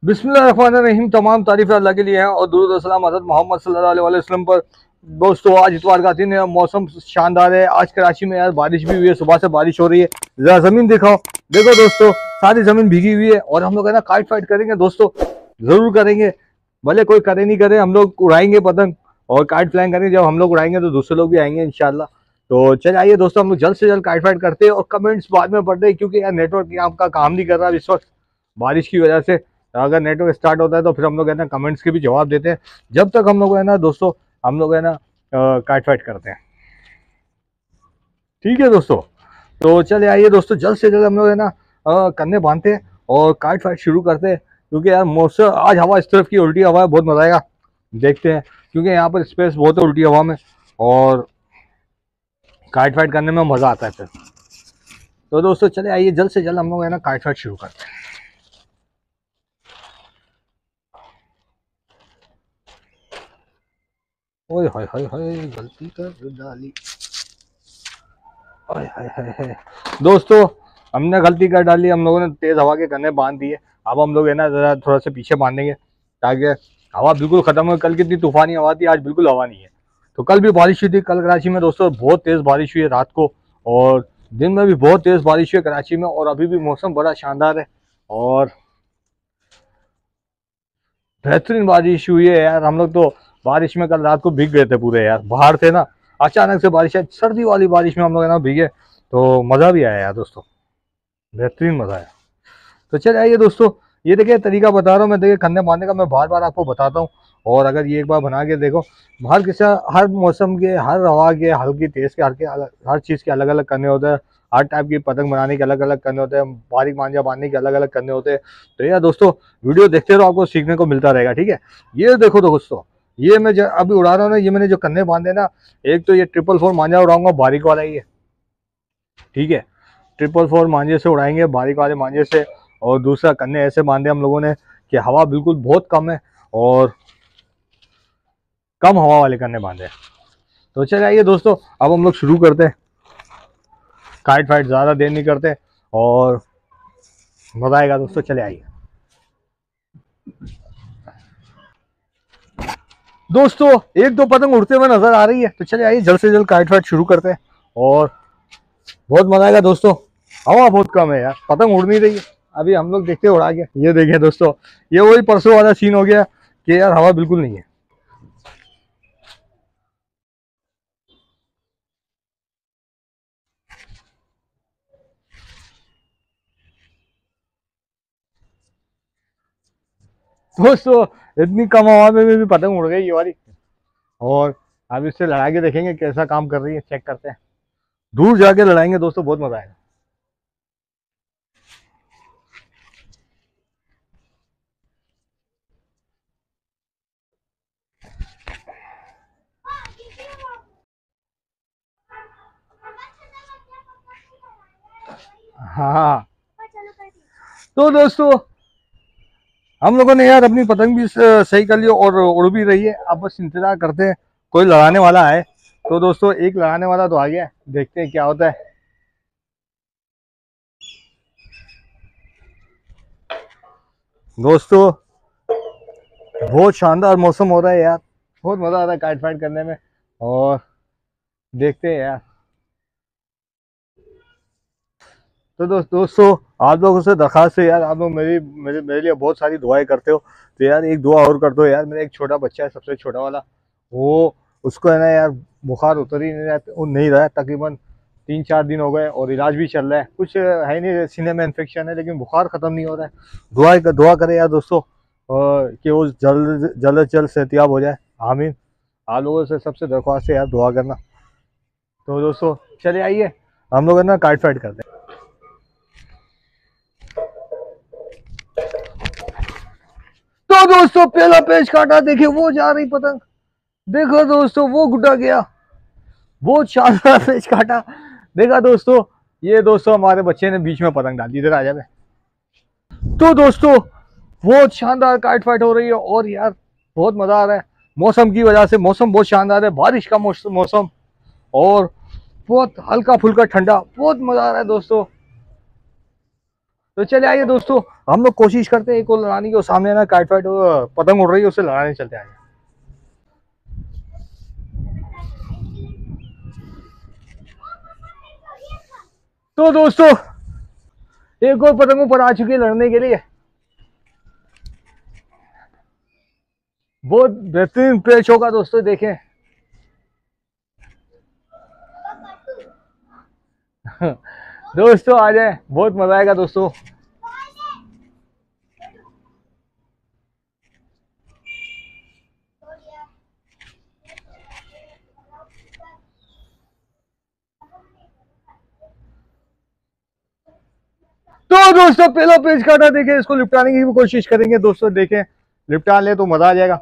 बिस्मिल्लाहिर्रहमानिर्रहीम। तमाम तारीफ़ें अल्लाह के लिए हैं और दुरूद व सलाम हज़रत मोहम्मद सल्लल्लाहु अलैहि वसल्लम पर। दोस्तों, आज इतवार का दिन है, मौसम शानदार है। आज कराची में यार बारिश भी हुई है, सुबह से बारिश हो रही है। जरा ज़मीन दिखाओ, देखो दोस्तों, सारी ज़मीन भीगी हुई है। और हम लोग है ना काइट फाइट करेंगे दोस्तों, ज़रूर करेंगे। भले कोई करे नहीं करे, हम लोग उड़ाएंगे पतंग और काइट फ्लाइंग करेंगे। जब हम लोग उड़ाएंगे तो दूसरे लोग भी आएंगे इंशाल्लाह। तो चल आइए दोस्तों, हम लोग जल्द से जल्द काइट फाइट करते हैं और कमेंट्स बाद में पढ़ते हैं, क्योंकि यार नेटवर्क आपका काम नहीं कर रहा इस वक्त बारिश की वजह से। अगर नेटवर्क स्टार्ट होता है तो फिर हम लोग है ना कमेंट्स के भी जवाब देते हैं। जब तक हम लोग है ना दोस्तों, हम लोग है ना काट फाइट करते हैं। ठीक है दोस्तों, तो चले आइए दोस्तों, जल्द से जल्द हम लोग है ना कन्ने बांधते हैं और काट फाइट शुरू करते हैं। क्योंकि यार मौसम आज हवा इस तरफ की उल्टी हवा है, बहुत मजा आएगा। देखते हैं, क्योंकि यहाँ पर स्पेस बहुत है उल्टी हवा में और काट फाइट करने में मजा आता है फिर। तो दोस्तों चले आइए, जल्द से जल्द हम लोग है ना काट फाइट शुरू करते हैं। ओए हाय हाय हाय, गलती कर डाली। ओए हाय हाय हाय। दोस्तों, हमने गलती कर डाली, हम लोगों ने तेज हवा के कन्ने बांध दिए। अब हम लोग है ना जरा थोड़ा सा पीछे बांधेंगे, ताकि हवा बिल्कुल खत्म हो। कल कितनी तूफानी हवा थी, आज बिल्कुल हवा नहीं है। तो कल भी बारिश हुई थी, कल कराची में दोस्तों बहुत तेज बारिश हुई है रात को, और दिन में भी बहुत तेज बारिश हुई है कराची में। और अभी भी मौसम बड़ा शानदार है और बेहतरीन बारिश हुई है यार। हम लोग तो बारिश में कल रात को भीग गए थे पूरे यार, बाहर थे ना। अचानक से बारिश है, सर्दी वाली बारिश में हम लोग है ना भीगे, तो मज़ा भी आया यार दोस्तों, बेहतरीन मज़ा आया। तो चल आइए दोस्तों, ये देखिए तरीका बता रहा हूँ मैं, देखिए खन्ने बांधने का मैं बार बार आपको बताता हूँ। और अगर ये एक बार बना के देखो, हर किसी हर मौसम के, हर हवा के, हल्की तेज के, हर चीज़ के अलग अलग करने होते हैं। हर टाइप की पतंग बनाने के अलग अलग करने होते हैं, बारीक मांझा बांधने के अलग अलग करने होते हैं। तो यार दोस्तों, वीडियो देखते रहो, आपको सीखने को मिलता रहेगा। ठीक है, ये देखो दोस्तों, ये मैं अभी उड़ा रहा हूँ ना, ये मैंने जो कन्ने बांधे ना, एक तो ये 444 मांझा उड़ाऊंगा, बारीक वाला ही है। ठीक है, 444 मांझे से उड़ाएंगे, बारीक वाले मांझे से। और दूसरा कन्ने ऐसे बांधे हम लोगों ने कि हवा बिल्कुल बहुत कम है और कम हवा वाले कन्ने बांधे। तो चलिए आइए दोस्तों, अब हम लोग शुरू करते हैं। काइट फाइट ज़्यादा देर नहीं करते और मजा आएगा दोस्तों, चले आइए दोस्तों। एक दो पतंग उड़ते हुए नजर आ रही है, तो चलिए आइए जल्द से जल्द काइट फाइट शुरू करते हैं और बहुत मजा आएगा दोस्तों। हवा बहुत कम है यार, पतंग उड़ नहीं रही है। अभी हम लोग देखते उड़ा के, ये देखिए दोस्तों, ये वही परसों वाला सीन हो गया कि यार हवा बिल्कुल नहीं है। दोस्तों, इतनी कम हवा में भी पतंग उड़ गई ये वाली। और अब इससे लड़ा के देखेंगे कैसा काम कर रही है, चेक करते हैं। दूर जाके लड़ाएंगे दोस्तों, बहुत मजा आएगा। हाँ, तो दोस्तों हम लोगों ने यार अपनी पतंग भी सही कर ली और उड़ भी रही है। अब बस इंतजार करते हैं कोई लड़ाने वाला आए। तो दोस्तों, एक लड़ाने वाला तो आ गया है, देखते हैं क्या होता है। दोस्तों, बहुत शानदार मौसम हो रहा है यार, बहुत मजा आ रहा है काइट फाइट करने में। और देखते हैं यार। तो दोस्तों, आप लोगों से दरखास्त है यार, आप लोग मेरे लिए बहुत सारी दुआएं करते हो। तो यार एक दुआ और कर दो यार, मेरा एक छोटा बच्चा है, सबसे छोटा वाला, वो, उसको है ना यार बुखार उतर ही नहीं रहा है। तकरीबन 3-4 दिन हो गए और इलाज भी चल रहा है, कुछ है नहीं, सीने में इन्फेक्शन है, लेकिन बुखार ख़त्म नहीं हो रहा है। दुआ करें यार दोस्तों, कि वो जल्द जल्द जल्द सेहतियाब हो जाए। आमीन। आप लोगों से सबसे दरख्वास्त है यार, दुआ करना। तो दोस्तों चले आइए, हम लोग है ना काइट फाइट करते हैं। तो दोस्तों, पहला पेच काटा, देखिए वो जा रही पतंग। देखो दोस्तों, वो गुड्डा गया, बहुत शानदार पेच काटा। देखा दोस्तों, ये दोस्तों हमारे बच्चे ने बीच में पतंग डाल दी, इधर आ जाए। तो दोस्तों, बहुत शानदार काइट फाइट हो रही है और यार बहुत मजा आ रहा है। मौसम की वजह से मौसम बहुत शानदार है, बारिश का मौसम, और बहुत हल्का फुल्का ठंडा, बहुत मजा आ रहा है दोस्तों। तो चले आइए दोस्तों, हम लोग कोशिश करते हैं एक और लड़ाने की। सामने ना काइट फाइट पतंग उड़ रही है, उससे लड़ाने चलते आए। तो दोस्तों एक और पतंग ऊपर आ चुकी है लड़ने के लिए। बहुत बेहतरीन पेश होगा दोस्तों, देखें। दोस्तों आ जाए, बहुत मजा आएगा दोस्तों। तो दोस्तों पहला पेज काटा, देखें। इसको लिपटाने की भी कोशिश करेंगे दोस्तों, देखें लिपटा ले तो मजा आ जाएगा।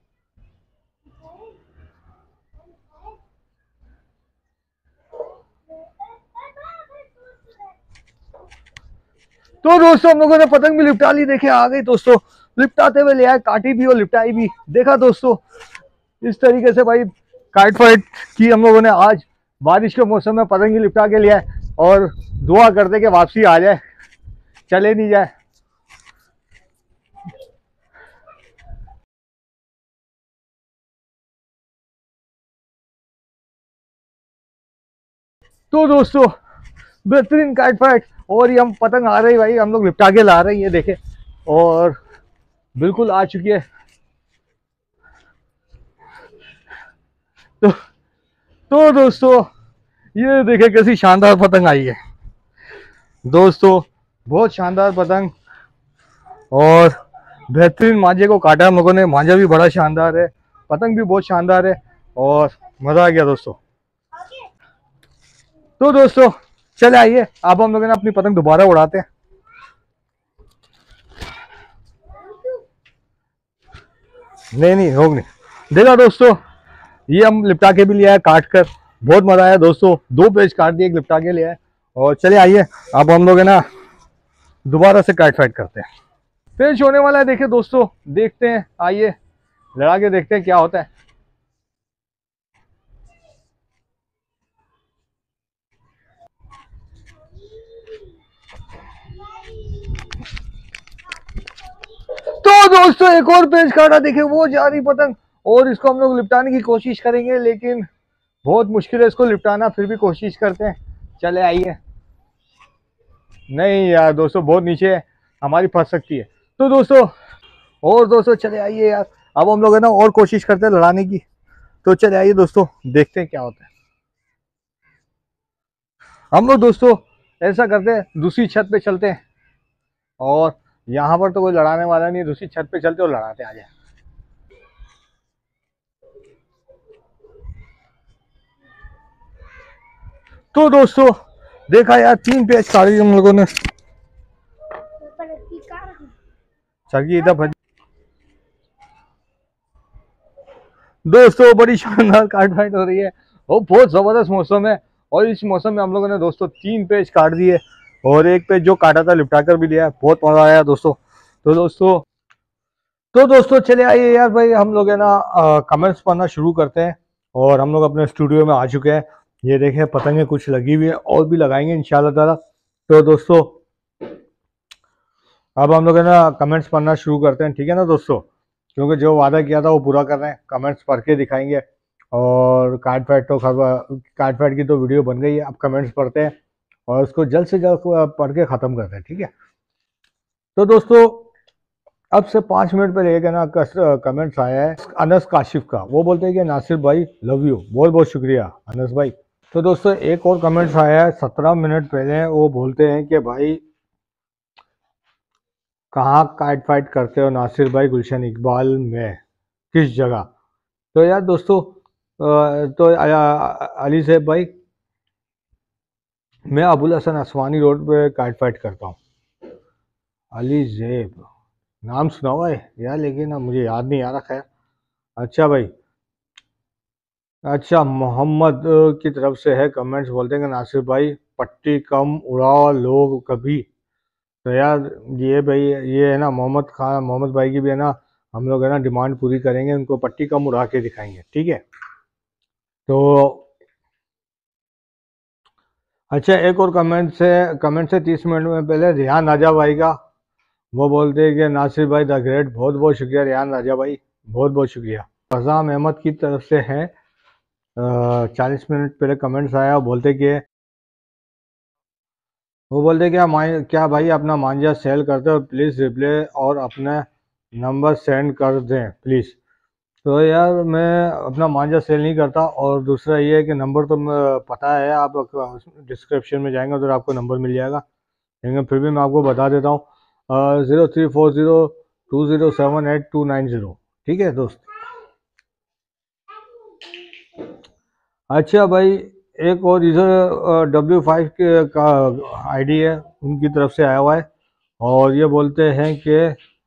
तो दोस्तों हम लोगों ने पतंग भी लिपटा ली, देखे आ गई दोस्तों। लिपटाते हुए ले आए, काटी भी और लिपटाई भी। देखा दोस्तों, इस तरीके से भाई काइट फाइट की हम लोगों ने आज बारिश के मौसम में पतंग ही लिपटा के लिया है। और दुआ करते कि वापसी आ जाए, चले नहीं जाए। तो दोस्तों बेहतरीन काइट फाइट, और ये हम पतंग आ रही भाई, हम लोग लिपटा के ला रहे हैं, ये देखे। और बिल्कुल आ चुकी है। तो दोस्तों ये देखे कैसी शानदार पतंग आई है दोस्तों, बहुत शानदार पतंग। और बेहतरीन मांझे को काटा हम लोगों ने, मांझा भी बड़ा शानदार है, पतंग भी बहुत शानदार है, और मजा आ गया दोस्तों। तो दोस्तों चले आइए, अब हम लोग ना अपनी पतंग दोबारा उड़ाते हैं। नहीं रोक नहीं। देखा दोस्तों, ये हम लिपटा के भी लिया है, काट कर। बहुत मजा आया दोस्तों, 2 पेज काट दिए, एक लिपटा के लिया है। और चले आइए, अब हम लोग है ना दोबारा से काट फाइट करते हैं। पेश होने वाला है, देखिए दोस्तों, देखते हैं, आइए लड़ा के देखते हैं क्या होता है। तो दोस्तों एक और पेज काटा, देखिए वो जा रही पतंग। और इसको हम लोग लिपटाने की कोशिश करेंगे, लेकिन बहुत मुश्किल है इसको लिपटाना, फिर भी कोशिश करते हैं। चले आइए। नहीं यार दोस्तों, बहुत नीचे है, हमारी फंस सकती है। तो दोस्तों, और दोस्तों चले आइए यार, अब हम लोग है ना और कोशिश करते हैं लड़ाने की। तो चले आइए दोस्तों, देखते हैं क्या होता है। हम लोग दोस्तों ऐसा करते हैं, दूसरी छत पे चलते हैं। और यहाँ पर तो कोई लड़ाने वाला नहीं है, दूसरी छत पे चलते और लड़ाते आ जाए। तो दोस्तों देखा यार, 3 पेज काटी हम लोगों ने। चरगी इधर भज। दोस्तों बड़ी शानदार काट फाइट हो रही है, और बहुत जबरदस्त मौसम है। और इस मौसम में हम लोगों ने दोस्तों 3 पेज काट दिए, और एक पेज जो काटा था लिपटा कर भी दिया। बहुत मजा आया दोस्तों। तो दोस्तों चले आइए यार भाई, हम लोग है ना कमेंट्स पढ़ना शुरू करते हैं। और हम लोग अपने स्टूडियो में आ चुके हैं। ये देखें पतंगे कुछ लगी हुई है, और भी लगाएंगे इंशाल्लाह ताला। तो दोस्तों अब हम लोग है ना कमेंट्स पढ़ना शुरू करते हैं, ठीक है ना दोस्तों, क्योंकि जो वादा किया था वो पूरा कर रहे हैं, कमेंट्स पढ़ के दिखाएंगे। और कार्ड फाइट की तो वीडियो बन गई है, अब कमेंट्स पढ़ते हैं और उसको जल्द से जल्द पढ़ के ख़त्म करते हैं, ठीक है। तो दोस्तों अब से 5 मिनट पहले ना कमेंट्स आया है अनस काशिफ का। वो बोलते हैं कि नासिर भाई लव यू, बहुत बहुत शुक्रिया अनस भाई। तो दोस्तों एक और कमेंट्स आया है 17 मिनट पहले, वो बोलते हैं कि भाई कहाँ काट फाइट करते हो नासिर भाई गुलशन इकबाल में, किस जगह। तो यार दोस्तों तो अली साहब भाई, मैं अबुल हसन आसमानी रोड पे काट फाइट करता हूँ। अली जेब नाम सुना हुआ है यार, लेकिन अब मुझे याद नहीं आ रहा। खैर अच्छा भाई, अच्छा मोहम्मद की तरफ से है कमेंट्स, बोलते हैं कि नासिर भाई पट्टी कम उड़ाओ लोग कभी। तो यार ये भाई, ये है ना मोहम्मद भाई की भी है ना, हम लोग है ना डिमांड पूरी करेंगे, उनको पट्टी कम उड़ा के दिखाएंगे, ठीक है। तो अच्छा, एक और कमेंट से 30 मिनट में पहले रिहान राजा भाई का, वो बोलते हैं कि नासिर भाई द ग्रेट। बहुत बहुत शुक्रिया रिहान राजा भाई, बहुत बहुत शुक्रिया। फजाम अहमद की तरफ से है, 40 मिनट पहले कमेंट्स आया। वो बोलते क्या भाई अपना मांझा सेल करते हो, प्लीज़ रिप्ले और अपना नंबर सेंड कर दें प्लीज़। तो यार मैं अपना मांझा सेल नहीं करता, और दूसरा ये है कि नंबर तो पता है, आप डिस्क्रिप्शन में जाएंगे तो आपको नंबर मिल जाएगा, लेकिन फिर भी मैं आपको बता देता हूँ, 03402078 290। ठीक है दोस्त। अच्छा भाई, एक और यूज़र W5 के का आईडी है, उनकी तरफ से आया हुआ है, और ये बोलते हैं कि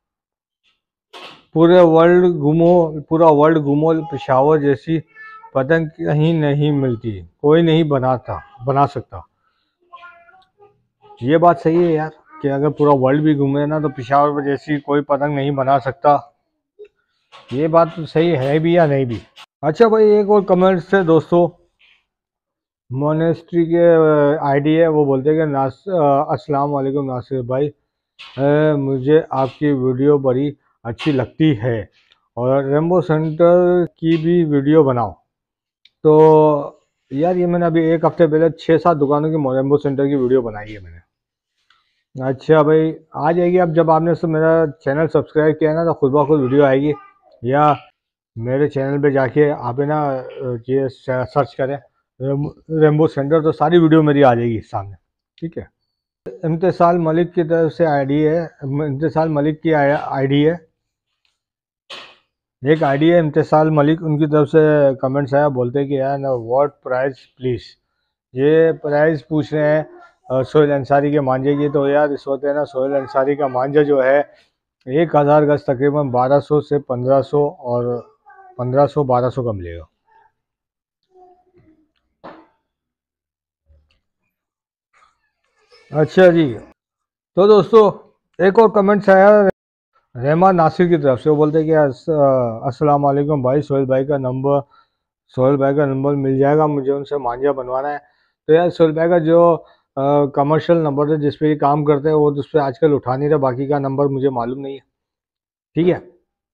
पूरा वर्ल्ड घूमो, पेशावर जैसी पतंग कहीं नहीं मिलती, कोई नहीं बना सकता। ये बात सही है यार, कि अगर पूरा वर्ल्ड भी घूमे ना तो पेशावर जैसी कोई पतंग नहीं बना सकता। ये बात तो सही है भी या नहीं भी। अच्छा भाई, एक और कमेंट्स है दोस्तों, मोनेस्ट्री के आईडी है, वो बोलते हैं कि अस्सलाम वालेकुम नासिर भाई, मुझे आपकी वीडियो बड़ी अच्छी लगती है, और रेम्बो सेंटर की भी वीडियो बनाओ। तो यार ये मैंने अभी एक हफ्ते पहले 6-7 दुकानों की रेम्बो सेंटर की वीडियो बनाई है मैंने। अच्छा भाई, आ जाएगी। अब जब आपने मेरा चैनल सब्सक्राइब किया है ना, तो खुद ब खुद वीडियो आएगी, या मेरे चैनल पे जाके आप है ना ये सर्च करें रेम्बो सेंटर, तो सारी वीडियो मेरी आ जाएगी सामने। ठीक है। इम्तिसाल मलिक की तरफ से आईडी है, इम्तिसाल मलिक की आईडी है, एक आईडी है इम्तिसाल मलिक, उनकी तरफ से कमेंट्स आया, बोलते हैं कि यार ना व्हाट प्राइस प्लीज़। ये प्राइस पूछ रहे हैं सोहेल अंसारी के मांझे की। तो यार इस वक्त है ना सोहेल अंसारी का मांझा जो है 1000 गज तकरीबन 1200 से 1500, और 1500-1200 का मिलेगा। अच्छा जी, तो दोस्तों एक और कमेंट्स आया रहमान नासिर की तरफ से, वो बोलते हैं कि अस्सलाम वालेकुम भाई, सोहेल भाई का नंबर मिल जाएगा, मुझे उनसे मांझा बनवाना है। तो यार सोहेल भाई का जो कमर्शियल नंबर है जिस पे ये काम करते हैं, वो उस पर आजकल उठा नहीं रहा, बाकी का नंबर मुझे मालूम नहीं है। ठीक है,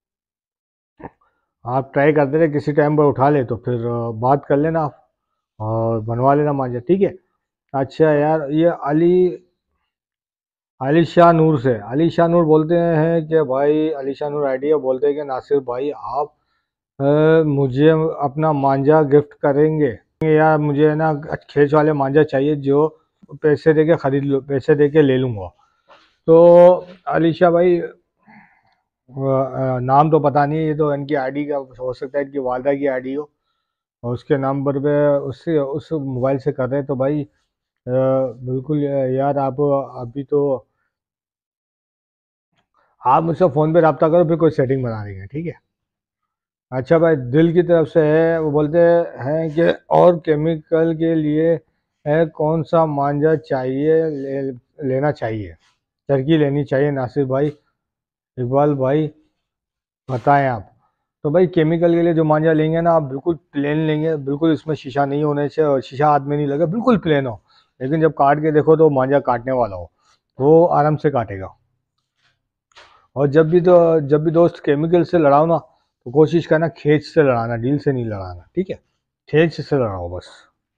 आप ट्राई करते रहे, किसी टाइम पर उठा ले तो फिर बात कर लेना आप, और बनवा लेना मांझा। ठीक है। अच्छा यार, ये अली शाह नूर से, अली शाह नूर बोलते हैं कि भाई, अली शाह नूर आइडिया बोलते हैं कि नासिर भाई आप मुझे अपना मांझा गिफ्ट करेंगे यार, मुझे है ना खेच वाले मांझा चाहिए जो पैसे दे के खरीद लो, पैसे दे के ले लूँगा। तो अली शाह भाई, नाम तो पता नहीं, ये तो इनकी आईडी का हो सकता है, इनकी वालदा की आईडी हो, और उसके नंबर पे उससे उस मोबाइल से कर रहे हैं। तो भाई बिल्कुल यार, आप अभी तो आप मुझसे फ़ोन पे रब्ता करो, फिर कोई सेटिंग बना देंगे। ठीक है। अच्छा भाई, दिल की तरफ से है, वो बोलते हैं कि और केमिकल के लिए है कौन सा मांझा लेना चाहिए, टर्की लेनी चाहिए नासिर भाई, इकबाल भाई बताएं आप। तो भाई केमिकल के लिए जो मांझा लेंगे ना, आप बिल्कुल प्लेन लेंगे, बिल्कुल इसमें शीशा नहीं होने चाहिए, और शीशा हाथ में नहीं लगे, बिल्कुल प्लेन हो, लेकिन जब काट के देखो तो मांझा काटने वाला हो, वो आराम से काटेगा। और जब भी दोस्त केमिकल से लड़ाओ ना, तो कोशिश करना खेच से लड़ाना, डील से नहीं लड़ाना। ठीक है, खेच से लड़ाओ बस,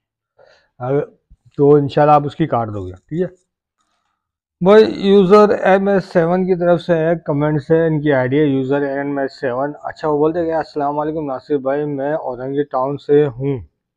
तो इंशाल्लाह आप उसकी काट दोगे। ठीक है भाई। यूज़र MS7 की तरफ से है, कमेंट से इनकी आईडी है यूज़र MS7। अच्छा, वो बोलते हैं कि अस्सलाम वालेकुम नासिर भाई, मैं औरंगी टाउन से हूँ,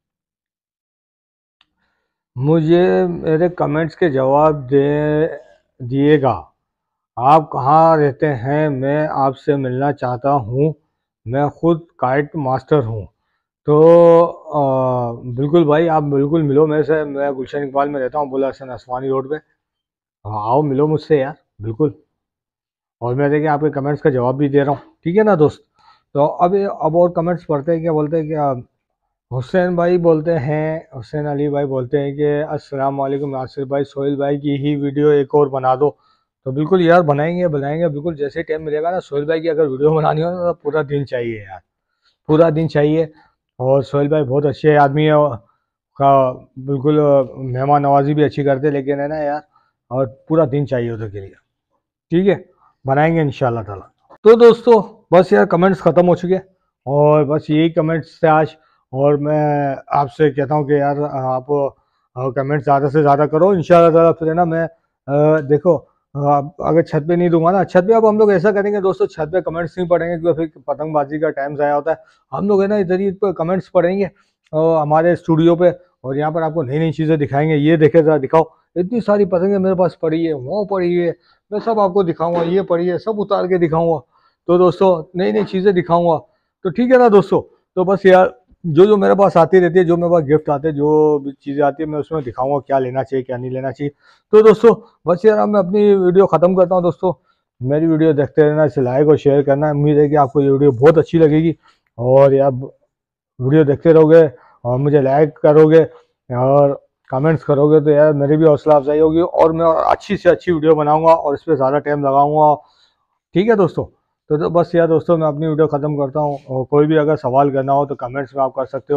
मुझे मेरे कमेंट्स के जवाब दे दिएगा, आप कहाँ रहते हैं, मैं आपसे मिलना चाहता हूँ, मैं खुद काइट मास्टर हूँ। तो बिल्कुल भाई, आप बिल्कुल मिलो मेरे से, मैं गुलशन इकबाल में रहता हूँ, बुला हसन आसमानी रोड पे। हाँ, आओ मिलो मुझसे यार, बिल्कुल। और मैं देखिए आपके कमेंट्स का जवाब भी दे रहा हूँ। ठीक है ना दोस्त। तो अब और कमेंट्स पढ़ते हैं, क्या बोलते हैं, क्या हुसैन भाई बोलते हैं, हुसैन अली भाई बोलते हैं कि अस्सलाम वालेकुम नासिर भाई, सोहेल भाई की ही वीडियो एक और बना दो। तो बिल्कुल यार, बनाएंगे बनाएंगे बिल्कुल, जैसे टाइम मिलेगा ना, सोहेल भाई की अगर वीडियो बनानी हो ना, तो पूरा दिन चाहिए यार, पूरा दिन चाहिए। और सोहेल भाई बहुत अच्छे आदमी है, का बिल्कुल मेहमान नवाजी भी अच्छी करते, लेकिन है ना यार, और पूरा दिन चाहिए उसके लिए। ठीक है, बनाएंगे इंशाल्लाह ताला। तो दोस्तों बस यार कमेंट्स ख़त्म हो चुके हैं, और बस यही कमेंट्स थे आज। और मैं आपसे कहता हूँ कि यार आप कमेंट्स ज़्यादा से ज़्यादा करो इंशाल्लाह ताला। फिर है ना मैं देखो अगर छत पे नहीं दूंगा ना, छत पे अब हम लोग ऐसा करेंगे दोस्तों, छत पे कमेंट्स नहीं पढ़ेंगे क्योंकि फिर पतंगबाजी का टाइम ज़ाया होता है। हम लोग है ना इधर ही पर कमेंट्स पढ़ेंगे हमारे स्टूडियो पे, और यहाँ पर आपको नई नई चीज़ें दिखाएंगे। ये देखे ज़रा दिखाओ, इतनी सारी पतंगें मेरे पास पड़ी है, वो पड़ी है, मैं सब आपको दिखाऊंगा। ये पड़ी है, सब उतार के दिखाऊंगा। तो दोस्तों नई नई चीज़ें दिखाऊंगा। तो ठीक है ना दोस्तों, तो बस यार जो जो मेरे पास आती रहती है, जो मेरे पास गिफ्ट आते हैं, जो भी चीज़ें आती है, मैं उसमें दिखाऊंगा क्या लेना चाहिए क्या नहीं लेना चाहिए। तो दोस्तों बस यार अब मैं अपनी वीडियो ख़त्म करता हूँ। दोस्तों मेरी वीडियो देखते रहना, इसे लाइक और शेयर करना। उम्मीद है कि आपको ये वीडियो बहुत अच्छी लगेगी, और यार वीडियो देखते रहोगे और मुझे लाइक करोगे और कमेंट्स करोगे तो यार मेरी भी हौसला अफजाई होगी, और मैं और अच्छी से अच्छी वीडियो बनाऊंगा और इस पर ज़्यादा टाइम लगाऊंगा। ठीक है दोस्तों, तो बस यार दोस्तों मैं अपनी वीडियो ख़त्म करता हूँ, और कोई भी अगर सवाल करना हो तो कमेंट्स में आप कर सकते हो।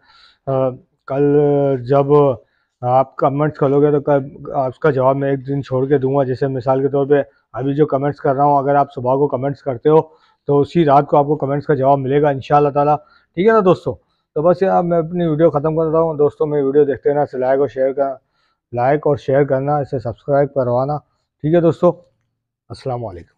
कल जब आप कमेंट्स करोगे तो कल उसका जवाब मैं एक दिन छोड़ के दूंगा। जैसे मिसाल के तौर पे अभी जो कमेंट्स कर रहा हूँ, अगर आप सुबह को कमेंट्स करते हो तो उसी रात को आपको कमेंट्स का जवाब मिलेगा इंशाल्लाह ताला। ठीक है ना दोस्तों, तो बस यार मैं अपनी वीडियो ख़त्म कर रहा हूँ। दोस्तों मेरी वीडियो देखते रहना, इसे लाइक और शेयर करना, इसे सब्सक्राइब करवाना। ठीक है दोस्तों, अस्सलाम वालेकुम।